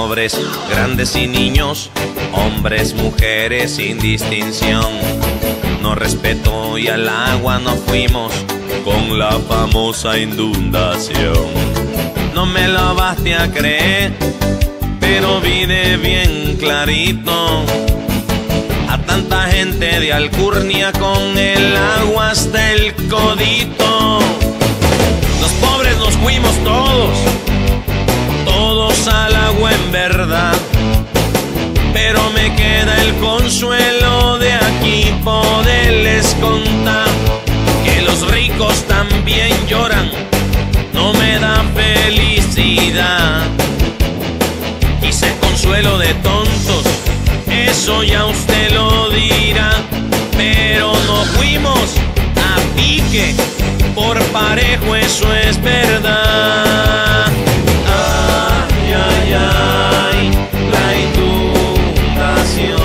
pobres, grandes y niños, hombres, mujeres sin distinción. No respeto y al agua nos fuimos con la famosa inundación. No me lo vas a creer, pero vi de bien clarito a tanta gente de Alcurnia con el agua hasta el codito. Los pobres nos fuimos todos al agua en verdad, pero me queda el consuelo de aquí poderles contar que los ricos también lloran, no me da felicidad. Quise consuelo de tontos, eso ya usted lo dirá, pero no fuimos a pique, por parejo, eso es verdad. Ay, ay, ay, la inundación.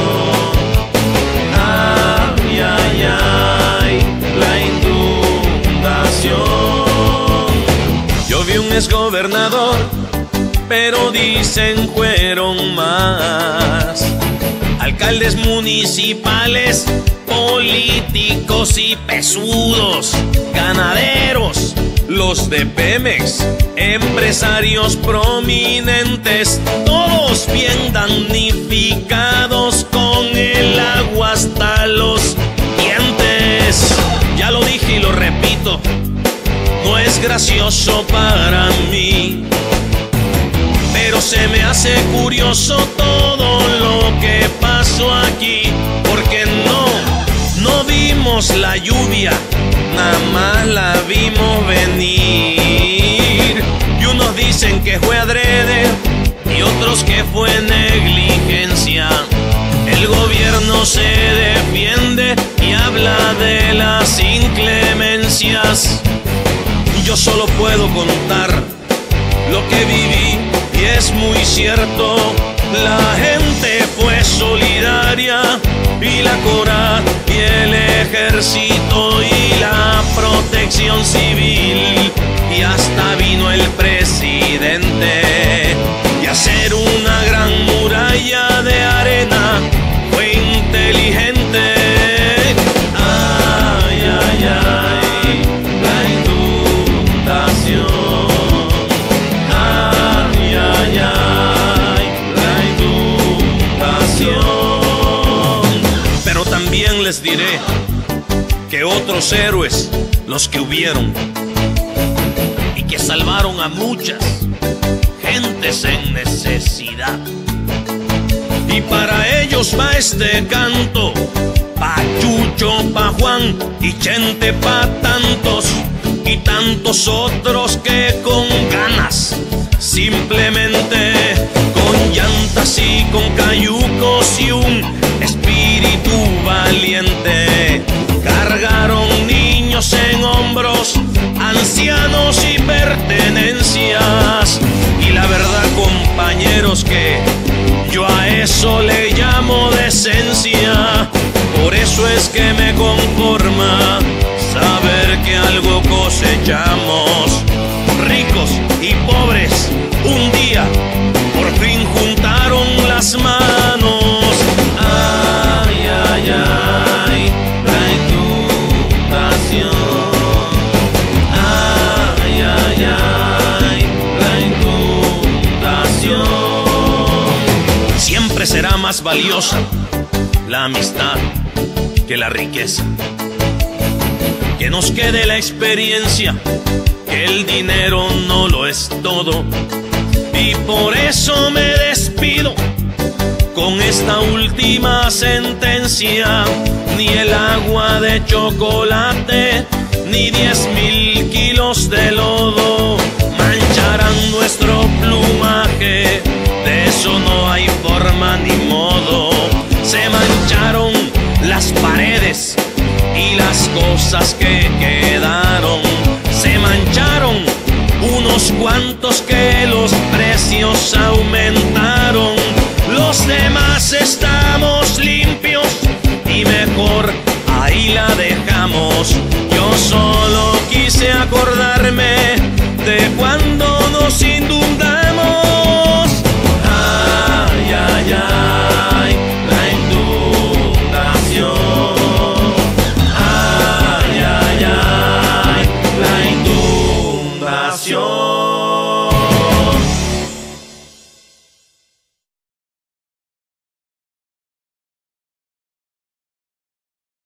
Ay, ay, ay, la inundación. Yo vi un exgobernador, pero dicen fueron más. Alcaldes municipales, políticos y pesudos, ganaderos, los de Pemex, empresarios prominentes, todos bien damnificados con el agua hasta los dientes. Ya lo dije y lo repito, no es gracioso para mí, pero se me hace curioso todo lo que pasó aquí, porque no vimos la lluvia, nada más la vimos venir. Y unos dicen que fue adrede y otros que fue negligencia. El gobierno se defiende y habla de las inclemencias. Yo solo puedo contar lo que viví y es muy cierto. La gente fue solidaria y la CORAD y el ejército y la protección civil, y hasta vino el presidente, y hacer una gran muralla de arena fue inteligente. Ay, ay, ay, la inundación. Ay, ay, ay, la inundación. Pero también les diré que otros héroes, los que hubieron y que salvaron a muchas gentes en necesidad. Y para ellos va este canto, pa' Chucho, pa' Juan y Chente, pa' tantos y tantos otros que con ganas, simplemente con llantas y con cayucos y un espíritu valiente, cargaron niños en hombros, ancianos y pertenencias. Y la verdad, compañeros, que yo a eso le llamo decencia. Por eso es que me conforma saber que algo cosechamos. Ricos y pobres un día por fin juntaron las manos. Ay, ay, ay, la inundación. Ay, ay, ay, la inundación. Siempre será más valiosa la amistad que la riqueza. Que nos quede la experiencia, que el dinero no lo es todo. Y por eso me despido con esta última sentencia. Ni el agua de chocolate, ni 10,000 kilos de lodo mancharán nuestro plumaje. De eso no hay forma ni modo. Se mancharon las paredes y las cosas que quedaron. Se mancharon unos cuantos que los precios aumentaron. Los demás estamos limpios y mejor ahí la dejamos. Yo solo quise acordarme de cuando nos inundamos. pasión.